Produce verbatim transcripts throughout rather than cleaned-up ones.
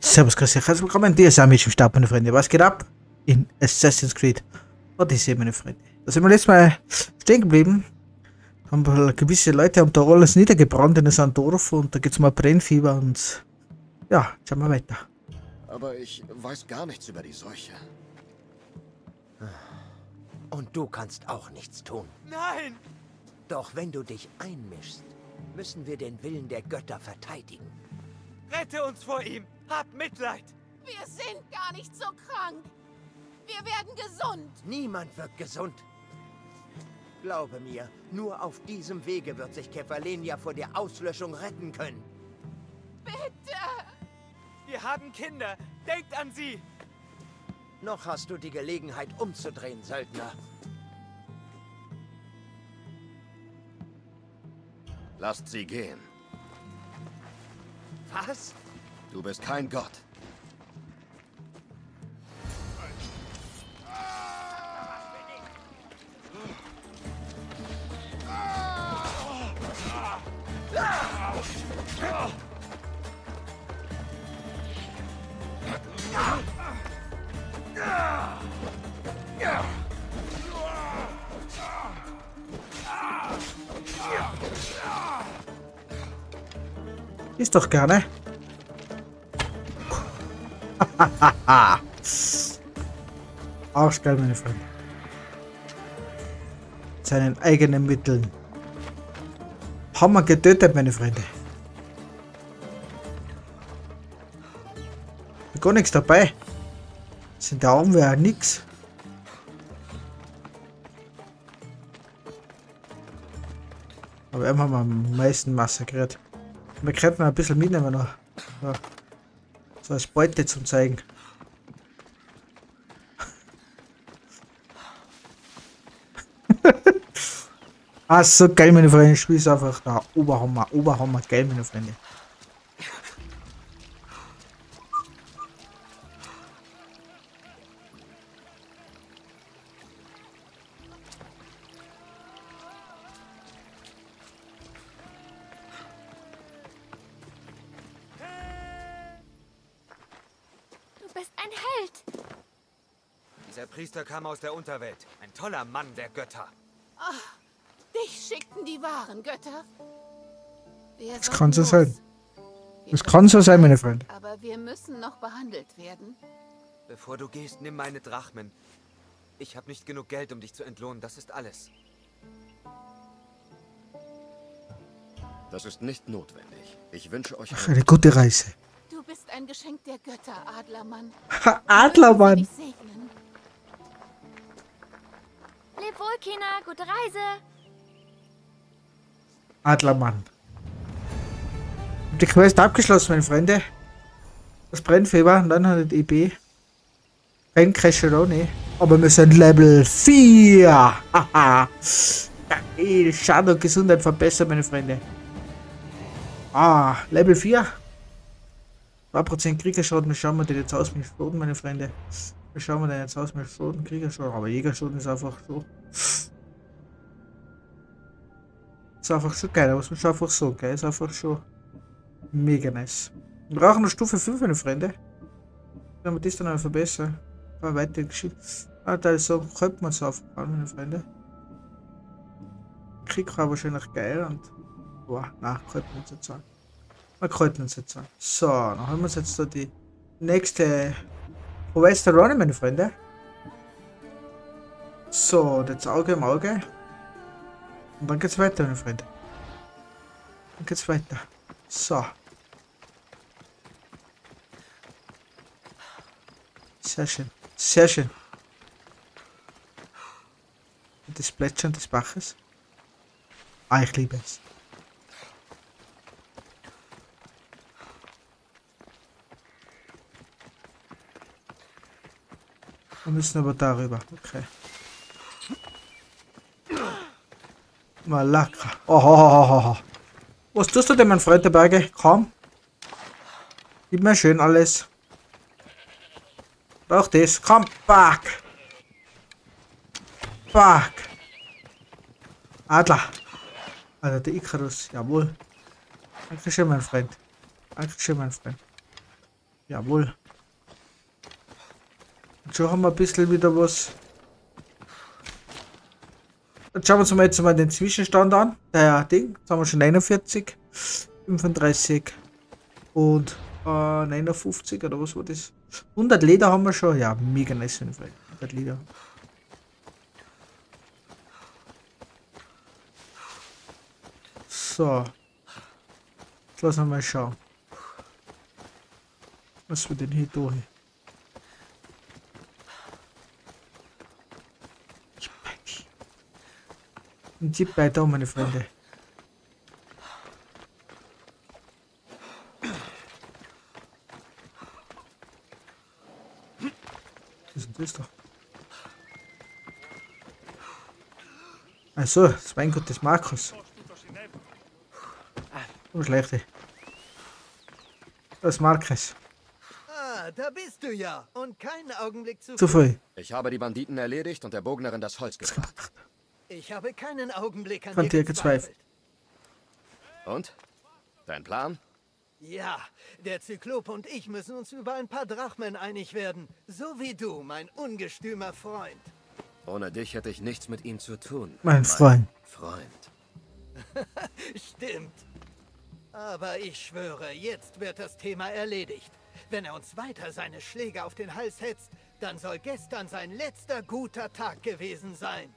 Servus, grüß euch, herzlich willkommen. Die ist auch mit dem Start, meine Freunde. Was geht ab? In Assassin's Creed Odyssey, meine Freunde. Da sind wir letztes Mal stehen geblieben. Haben gewisse Leute haben da alles niedergebrannt in so einem Dorf und da gibt es mal Brennfieber und ja, schauen wir weiter. Aber ich weiß gar nichts über die Seuche. Und du kannst auch nichts tun. Nein! Doch wenn du dich einmischst, müssen wir den Willen der Götter verteidigen. Rette uns vor ihm! Hab Mitleid! Wir sind gar nicht so krank. Wir werden gesund. Niemand wird gesund. Glaube mir, nur auf diesem Wege wird sich Kefalenia vor der Auslöschung retten können. Bitte! Wir haben Kinder! Denkt an sie! Noch hast du die Gelegenheit umzudrehen, Söldner. Lasst sie gehen. Was? Du bist kein Gott. Ist doch gerne. Arschgeil, meine Freunde. Seinen eigenen Mitteln. Haben wir getötet, meine Freunde. Gar nichts dabei. Sind da oben ja nix. Aber wir haben am meisten massakriert. Wir könnten ein bisschen mitnehmen noch. Ja. So als Beute zum zeigen. Ah, so geil, meine Freunde. Das Spiel ist einfach da. Oberhammer, Oberhammer, geil, meine Freunde. Du bist ein Held. Dieser Priester kam aus der Unterwelt. Ein toller Mann der Götter. Ach, dich schickten die wahren Götter. Wir Das sollten kann so los. sein. Wir Das kann so sein, meine können- Freunde. Aber wir müssen noch behandelt werden. Bevor du gehst, nimm meine Drachmen. Ich habe nicht genug Geld, um dich zu entlohnen. Das ist alles. Das ist nicht notwendig. Ich wünsche euch Ach, eine gute Reise. Du bist ein Geschenk der Götter, Adlermann. Ha, Adlermann. Mögen sie dich segnen. Leb wohl, Kina. Gute Reise. Adlermann. Die Quest abgeschlossen, meine Freunde. Das Brennfieber, dann hat die E B. Renncrash auch nicht. Aber wir sind Level vier. Haha. Geil. Schaden und Gesundheit verbessern, meine Freunde. Ah, Level vier. zwei Prozent Kriegerschaden. Wie schauen wir den jetzt aus mit Schroten, meine Freunde? Wie schauen wir den jetzt aus mit Schroten? Kriegerschaden. Aber Jägerschaden ist einfach so. Ist einfach schon geil. Was muss einfach so geil. Ist einfach schon mega nice. Wir brauchen noch Stufe fünf, meine Freunde. Wenn wir das dann noch verbessern. Kann man weiter geschickt. Ah, da ist so, könnte man es aufbauen, meine Freunde. Krieg war wahrscheinlich geil und. Boah, nein, könnten wir uns jetzt sagen. Wir könnten uns jetzt sagen. So, dann haben wir uns jetzt da die nächste Western Running, meine Freunde. So, jetzt Auge im Auge. Und dann geht's weiter, meine Freunde. Dann geht's weiter. So. Sehr schön. Sehr schön. Und das Plätschern des Baches. Ah, ich liebe es. Wir müssen aber darüber. Okay. Malaka. Oh, ho, ho, ho, ho. Was tust du denn, mein Freund der Berge? Komm. Gib mir schön alles. Brauch das. Komm, back. Back. Adler. Also der Icarus. Jawohl. Dankeschön, mein Freund. Dankeschön, mein Freund. Jawohl. Und schon haben wir ein bisschen wieder was. Jetzt schauen wir uns mal jetzt mal den Zwischenstand an. Der Ding. Jetzt haben wir schon neunundvierzig, fünfunddreißig und äh, neunundfünfzig oder was war das? hundert Leder haben wir schon. Ja, mega nice. hundert Leder. So. Jetzt lassen wir mal schauen. Was wir denn hier tun? Ein Tipp bei da, meine Freunde. Was ist denn das doch? Achso, das Weingut des Markus. Oh, schlechte. Das ist Markus. Ah, da bist du ja. Und keinen Augenblick zu Zu früh. Ich habe die Banditen erledigt und der Bognerin das Holz gebracht. Ich habe keinen Augenblick an Von dir dir gezweifelt. Und? Dein Plan? Ja, der Zyklop und ich müssen uns über ein paar Drachmen einig werden. So wie du, mein ungestümer Freund. Ohne dich hätte ich nichts mit ihm zu tun. Mein Freund. Freund. Stimmt. Aber ich schwöre, jetzt wird das Thema erledigt. Wenn er uns weiter seine Schläge auf den Hals hetzt, dann soll gestern sein letzter guter Tag gewesen sein.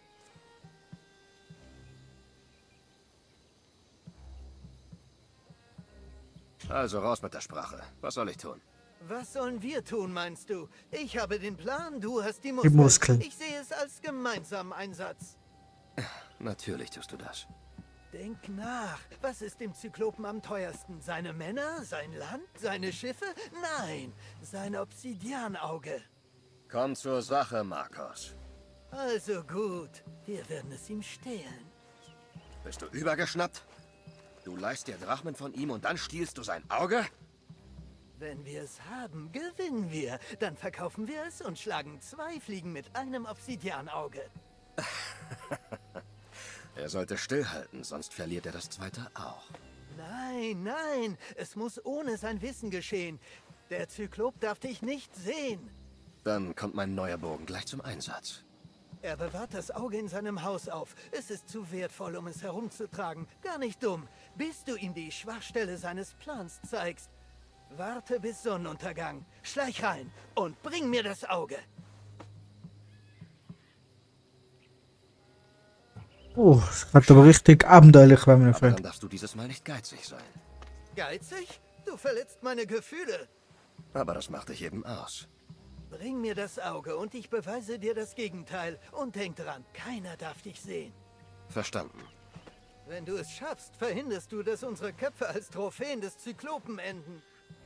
Also raus mit der Sprache. Was soll ich tun? Was sollen wir tun, meinst du? Ich habe den Plan, du hast die Die Muskeln. Muskeln. Ich sehe es als gemeinsamen Einsatz. Natürlich tust du das. Denk nach. Was ist dem Zyklopen am teuersten? Seine Männer? Sein Land? Seine Schiffe? Nein, sein Obsidianauge. Komm zur Sache, Markus. Also gut, wir werden es ihm stehlen. Bist du übergeschnappt? Du leihst dir Drachmen von ihm und dann stiehlst du sein Auge? Wenn wir es haben, gewinnen wir. Dann verkaufen wir es und schlagen zwei Fliegen mit einem Obsidianauge. Er sollte stillhalten, sonst verliert er das zweite auch. Nein, nein, es muss ohne sein Wissen geschehen. Der Zyklop darf dich nicht sehen. Dann kommt mein neuer Bogen gleich zum Einsatz. Er bewahrt das Auge in seinem Haus auf. Es ist zu wertvoll, um es herumzutragen. Gar nicht dumm, bis du ihm die Schwachstelle seines Plans zeigst. Warte bis Sonnenuntergang, schleich rein und bring mir das Auge. Oh, das hat aber richtig abenteuerlich, mein Aber Freund. dann darfst du dieses Mal nicht geizig sein. Geizig? Du verletzt meine Gefühle. Aber das macht dich eben aus. Bring mir das Auge und ich beweise dir das Gegenteil. Und denk dran, keiner darf dich sehen. Verstanden. Wenn du es schaffst, verhinderst du, dass unsere Köpfe als Trophäen des Zyklopen enden.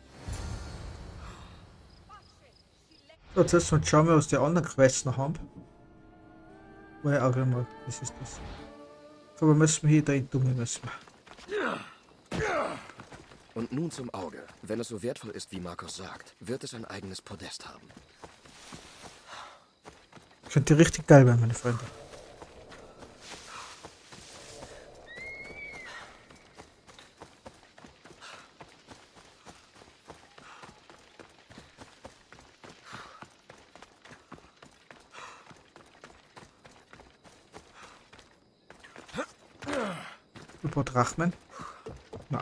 So, jetzt mal schauen wir, was die anderen Quests noch haben. Wo ich auch gleich mal, was ist das? Aber müssen wir hier da in Dumme müssen wir. Und nun zum Auge. Wenn es so wertvoll ist, wie Markus sagt, wird es ein eigenes Podest haben. Könnte richtig geil werden, meine Freunde. Über Drachmen? Na.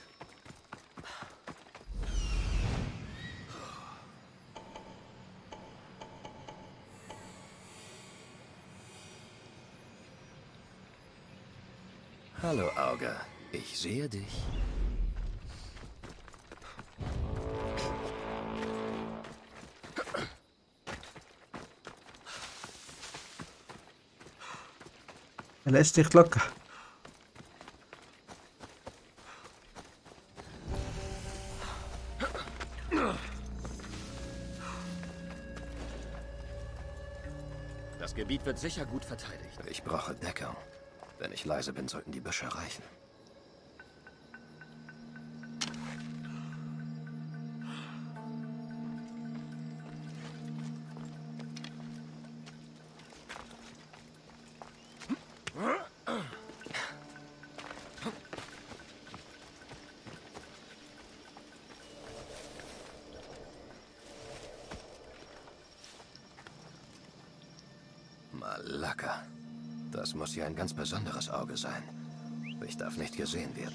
Hallo, Auge. Ich sehe dich. Er lässt dich locker. Das Gebiet wird sicher gut verteidigt. Ich brauche Deckung. Wenn ich leise bin, sollten die Büsche reichen. Malaka. Das muss ja ein ganz besonderes Auge sein. Ich darf nicht gesehen werden.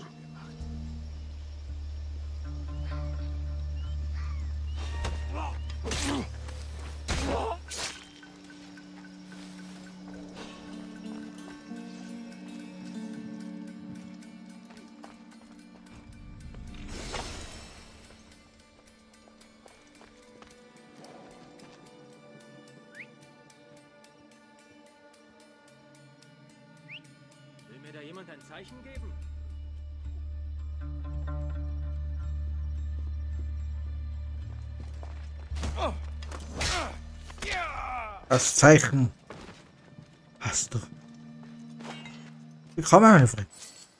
Will mir da jemand ein Zeichen geben? Das Zeichen hast du. Wie kann man meine Freunde?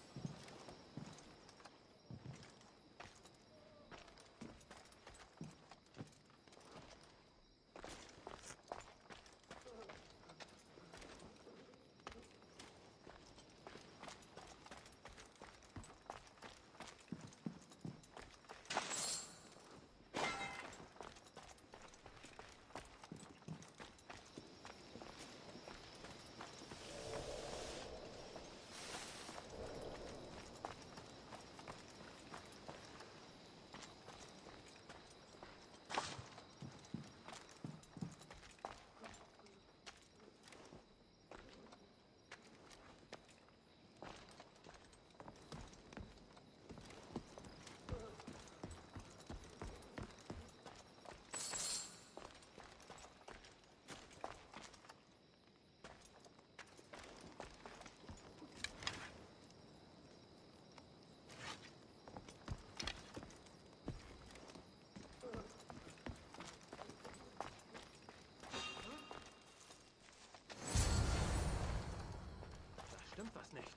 Stimmt was nicht.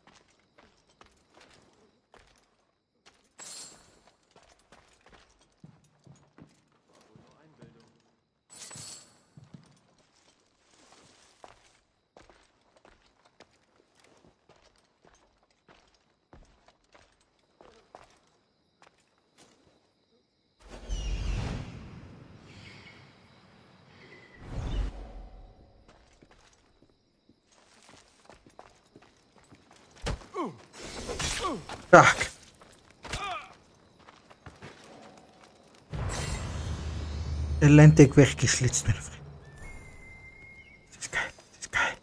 War wohl nur Einbildung. Stark. Elendig weggeschlitzt, meine Freunde. Das ist geil, das ist geil.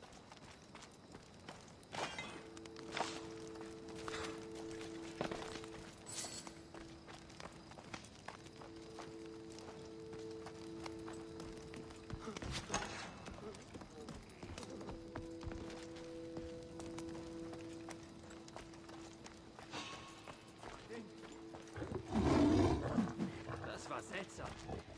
Das war seltsam.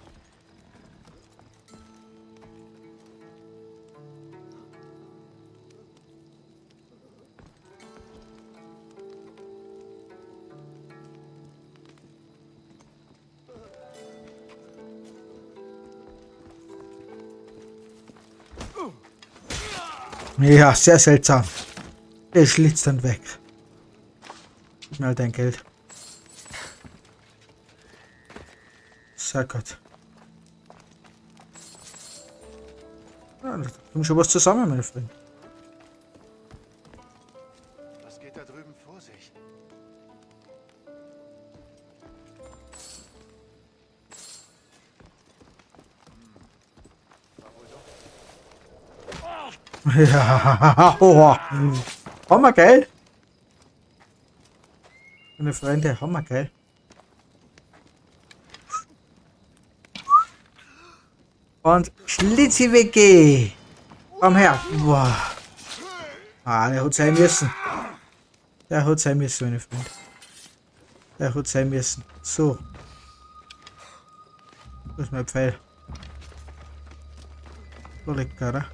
Ja, sehr seltsam. Der schlitzt dann weg. Gib mir halt dein Geld. Sehr gut. Ja, da kommt schon was zusammen, meine Freunde. Was geht da drüben vor sich? Ja, oh. Hammer geil. Meine Freunde, hammer geil. Und Schlitzi wegge. Komm her. Wow. Ah, der hat sein müssen. Der hat sein müssen, meine Freunde. Der hat sein müssen. So. Wo ist mein Pfeil? Wo liegt der, oder?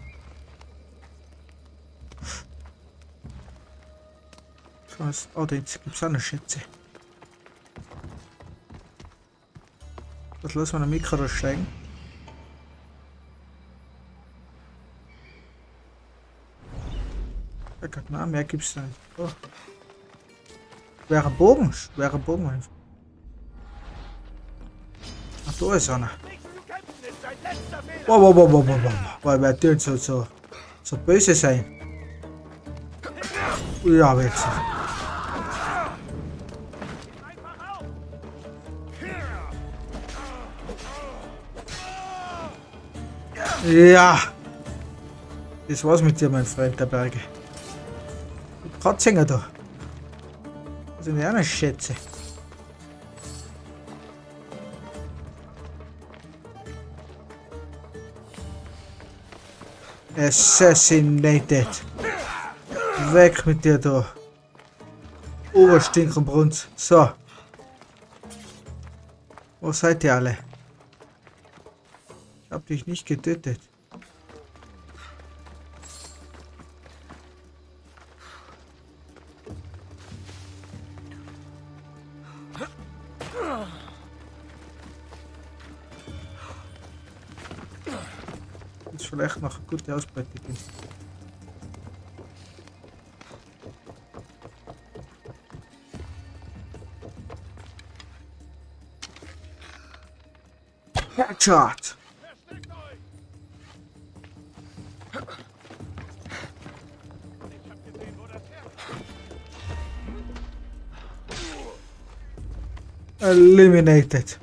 Was? Oh, da gibt es auch noch Schätze. Das lassen wir ein Mikro raussteigen. Ja Gott, nein, mehr gibt's da nicht. Oh. Schwerer Bogen, schwerer Bogen einfach. Ach, da ist einer. Wow, wow, wow, wow, wow, wow. Weil wer tut so, so. So böse sein. Ja, wirklich. Ja. Das war's mit dir, mein Freund der Berge. Katzinger da. Das sind ja eine Schätze. Assassinated. Weg mit dir da. Oberstinkenbrunz. So. Wo seid ihr alle? Ich hab dich nicht getötet. Das ist vielleicht noch eine gute Ausbeute. Headshot! Eliminated.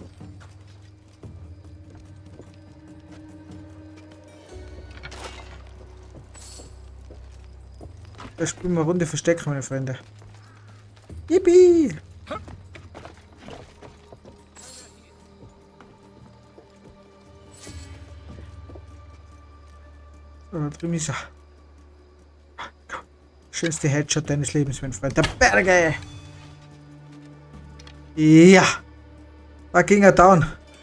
Wir spielen mal Runde Versteck, meine Freunde. Yippie! So, da drüben ist er. Schönste Headshot deines Lebens, mein Freund. Der Berge! Ja! Da ging er down.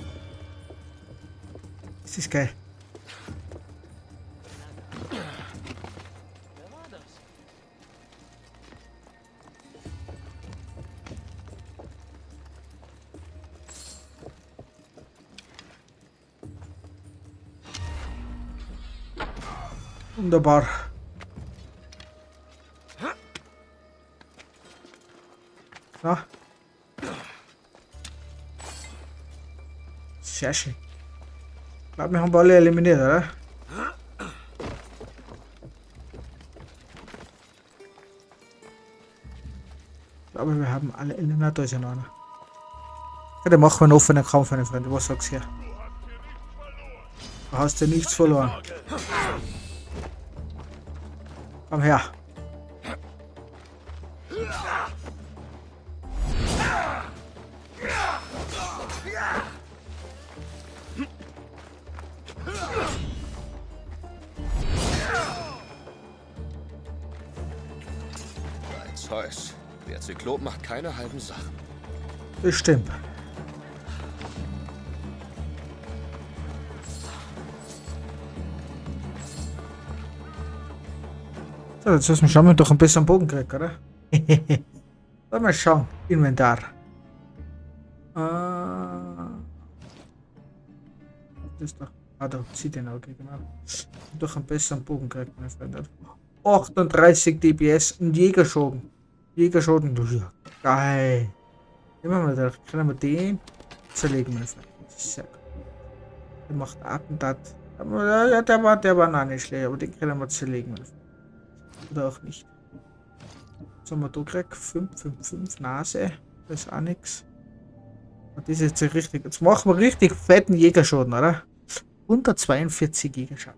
Das ist geil. Wunderbar. So. Sehr schön. Ich glaube, wir haben alle eliminiert, oder? Ich glaube, wir haben alle eliminiert. Da ist ja noch einer. Ja, dann machen wir einen offenen Kampf, meine Freunde. Was sagst du hier? Du hast ja nichts verloren. Komm her. Ein Zeus. Der Zyklop macht keine halben Sachen. Bestimmt. So, jetzt müssen wir schauen, ob wir doch ein bisschen Bogen kriegen, oder? Mal schauen. Inventar. Äh, das ist doch. Ah, da zieht den Auge, genau. Doch ein besseren Bogen kriegt, meine Freunde. achtunddreißig D P S und Jägerschoten. Jägerschoten, du ja. Geil. Immer mal da. Können wir den zerlegen, meine Freunde. Sehr gut. Der macht Attentat. Ja, der war, der war noch nicht schlecht, aber den können wir zerlegen, meine Freunde. Oder auch nicht. Was haben wir da gekriegt? fünf, fünf, fünf Nase. Das ist auch nichts. Und das ist jetzt richtig. Jetzt machen wir richtig fetten Jägerschaden, oder? hundertzweiundvierzig Jägerschaden.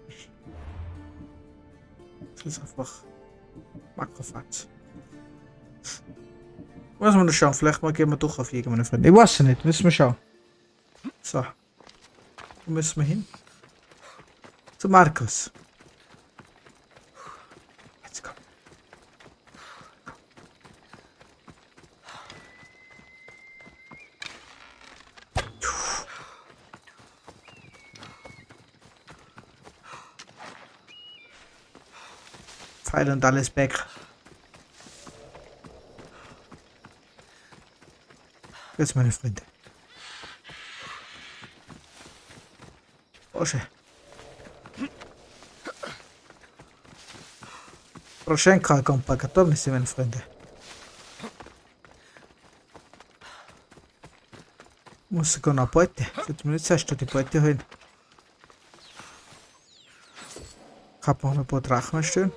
Das ist einfach Makrofatz. Muss man das schauen. Vielleicht mal gehen wir doch auf Jäger, meine Freunde. Ich weiß es nicht. Müssen wir schauen. So. Wo müssen wir hin? Zu Markus. Jetzt komm. Pfeil und alles back. Jetzt, meine Freunde. Proszę. Proszę, kompa, готовности, meine Freunde. Muss sogar noch Beute. Jetzt muss ich erst die Beute holen. Ich hab noch ein paar Drachen stehen.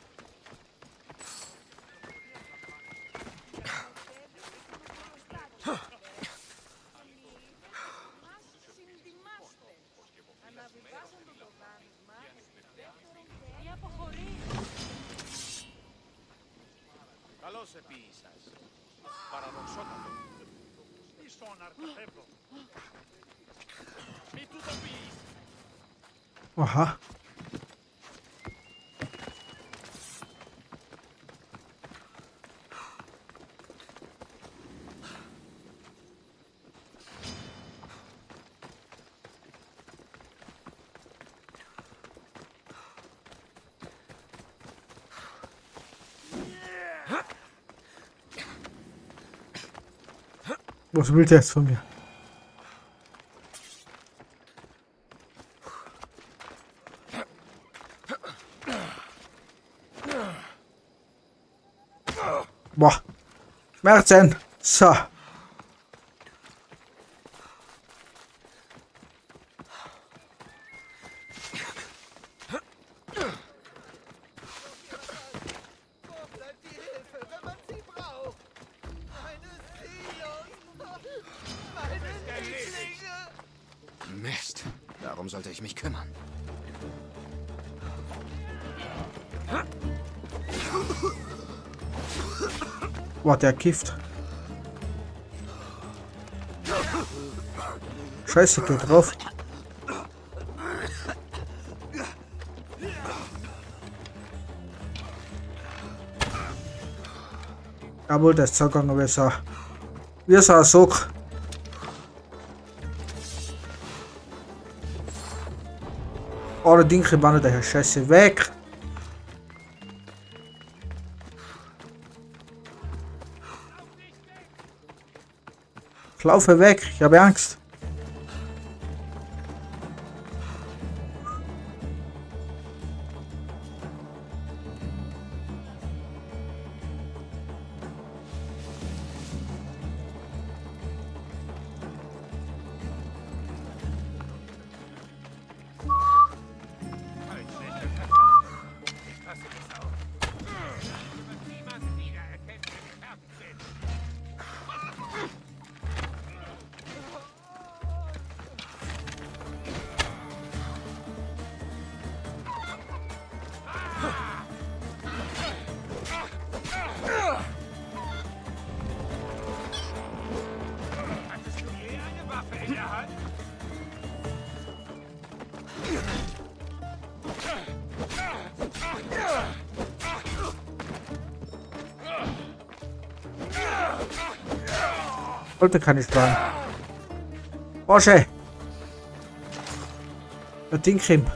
Aha. Was will der jetzt von mir? Boah. Schmerzen. So. Mist. Darum sollte ich mich kümmern. Boah, der kifft. Scheiße, geht drauf. Jawohl, das ist zugegangen wie so. Wie so ein Sock. Oh, der Ding war der Scheiße weg. Ich laufe weg, ich habe Angst. Wollte kann ich schlagen. Porsche! Das Ding kommt.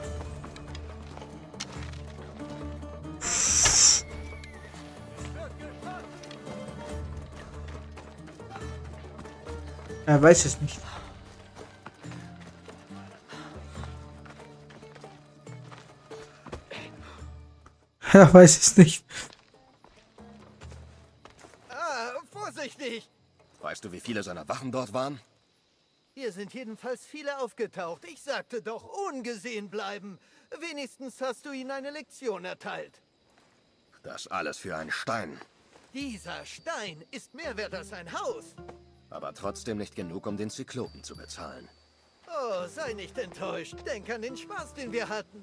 Er weiß es nicht. Er weiß es nicht. Ah, vorsichtig! Weißt du, wie viele seiner Wachen dort waren? Hier sind jedenfalls viele aufgetaucht. Ich sagte doch, ungesehen bleiben. Wenigstens hast du ihnen eine Lektion erteilt. Das alles für einen Stein. Dieser Stein ist mehr wert als ein Haus. Aber trotzdem nicht genug, um den Zyklopen zu bezahlen. Oh, sei nicht enttäuscht. Denk an den Spaß, den wir hatten.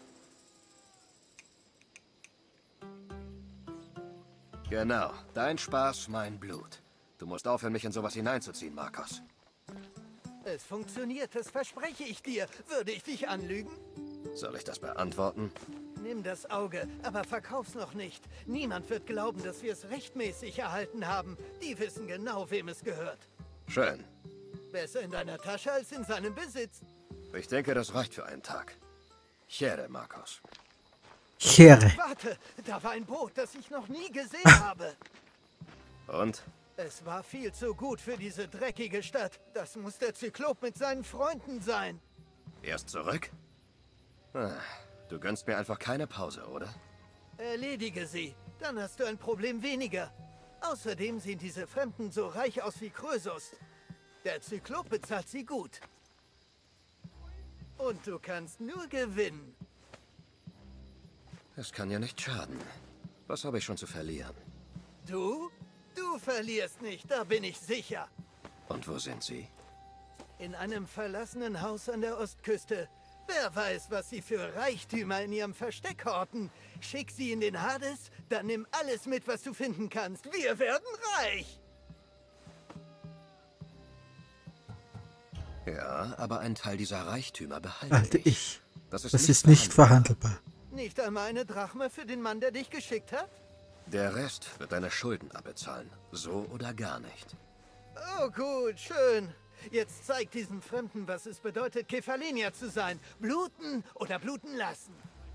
Genau. Dein Spaß, mein Blut. Du musst aufhören, mich in sowas hineinzuziehen, Markus. Es funktioniert, das verspreche ich dir. Würde ich dich anlügen? Soll ich das beantworten? Nimm das Auge, aber verkauf's noch nicht. Niemand wird glauben, dass wir es rechtmäßig erhalten haben. Die wissen genau, wem es gehört. Schön. Besser in deiner Tasche als in seinem Besitz. Ich denke, das reicht für einen Tag. Chere, Markus. Chere. Warte, da war ein Boot, das ich noch nie gesehen habe. Und? Es war viel zu gut für diese dreckige Stadt. Das muss der Zyklop mit seinen Freunden sein. Erst zurück? Ah, du gönnst mir einfach keine Pause, oder? Erledige sie, dann hast du ein Problem weniger. Außerdem sehen diese Fremden so reich aus wie Krösus. Der Zyklop bezahlt sie gut. Und du kannst nur gewinnen. Es kann ja nicht schaden. Was habe ich schon zu verlieren? Du? Du verlierst nicht, da bin ich sicher. Und wo sind sie? In einem verlassenen Haus an der Ostküste. Wer weiß, was sie für Reichtümer in ihrem Versteck horten. Schick sie in den Hades, dann nimm alles mit, was du finden kannst. Wir werden reich! Ja, aber ein Teil dieser Reichtümer behalte Halte ich. ich. Das ist, Das nicht, ist nicht verhandelbar. verhandelbar. Nicht einmal eine Drachme für den Mann, der dich geschickt hat? Der Rest wird deine Schulden abbezahlen. So oder gar nicht. Oh gut, schön. Jetzt zeig diesen Fremden, was es bedeutet, Kefalinia zu sein. Bluten oder bluten lassen.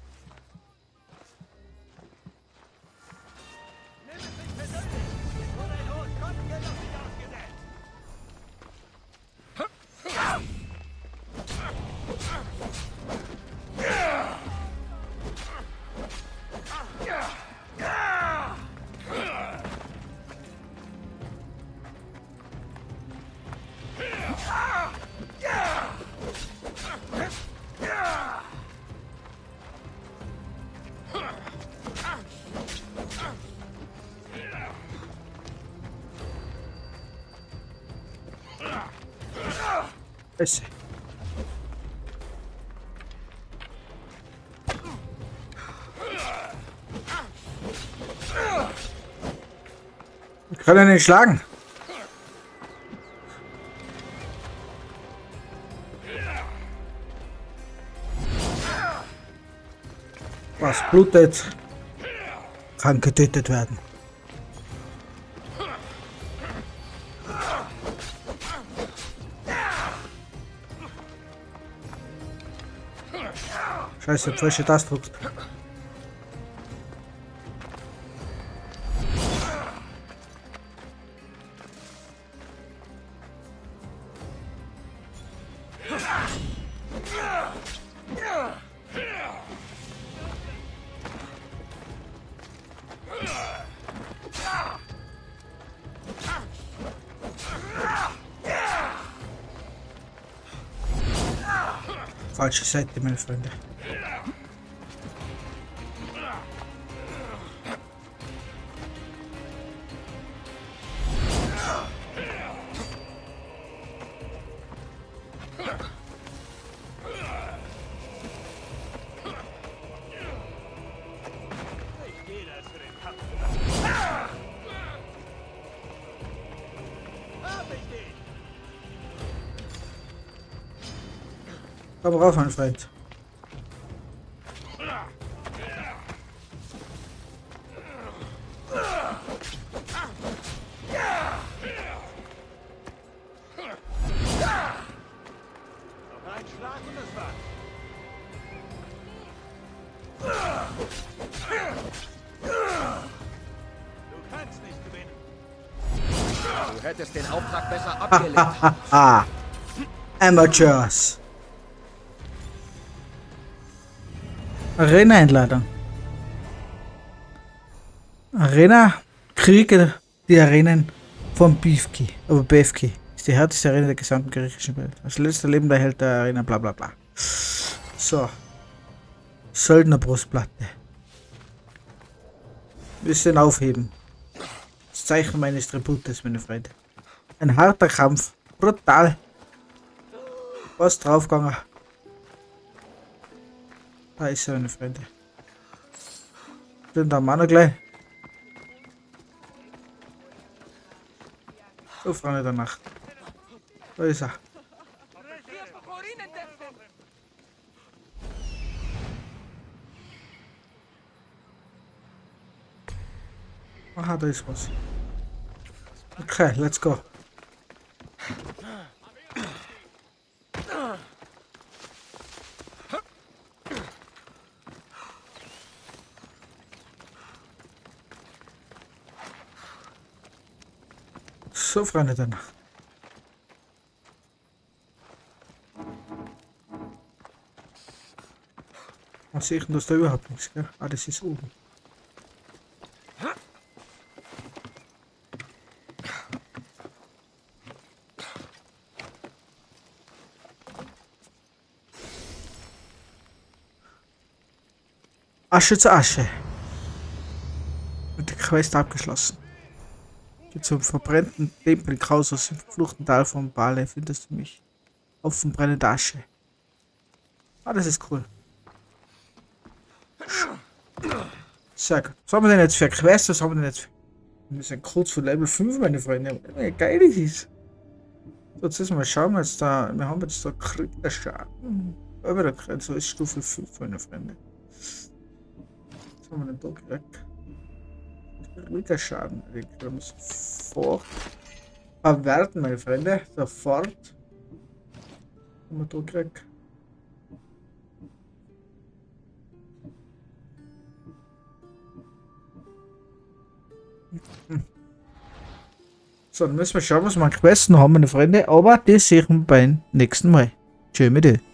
Nimm es nicht persönlich. Nur dein hohes Kopfgeld auf dich ausgesetzt. Scheiße. Ich kann ja nicht schlagen. Was blutet? Kann getötet werden. Scheiße, frische Taste drückt. Falsche Seite, meine Freunde. Komm rauf, mein Freund. Du hättest den Auftrag besser abgelehnt. Haha. Amateurs. Arena-Einladung. Arena kriege die Arenen von B F K. Aber B F K ist die härteste Arena der gesamten griechischen Welt. Als letzter lebender Held der Arena, bla bla bla. So. Söldnerbrustplatte. Bisschen aufheben. Das Zeichen meines Tributes, meine Freunde. Ein harter Kampf. Brutal. Was draufgegangen. Da ist er, meine Freunde. Sind da Mann gleich. So, Freunde der Nacht. Da ist er. Aha, da ist was. Okay, let's go. So, Freunde der Nacht. Was sehe ich denn, dass da überhaupt nichts, gell? Ah, das ist oben. Asche zu Asche. Und die Quest abgeschlossen. Geh zum verbrennten Tempel in Kausos im verfluchten Tal von Bale. Findest du mich? Auf dem brennenden Asche. Ah, das ist cool. Sehr gut. Was haben wir denn jetzt für Quest? Was haben wir denn jetzt für... Wir sind kurz vor Level fünf, meine Freunde. Wie geil das ist. So, jetzt müssen wir schauen, jetzt da. Wir haben jetzt da Kriegerschaden. Aber da so ist Stufe fünf, meine Freunde. Was haben wir denn da gekriegt? Kriegerschaden. Wir müssen sofort verwerten, meine Freunde. Sofort. Was haben wir da gekriegt? So, dann müssen wir schauen, was wir an Questen haben, meine Freunde. Aber das sehen wir beim nächsten Mal. Tschö mit dir.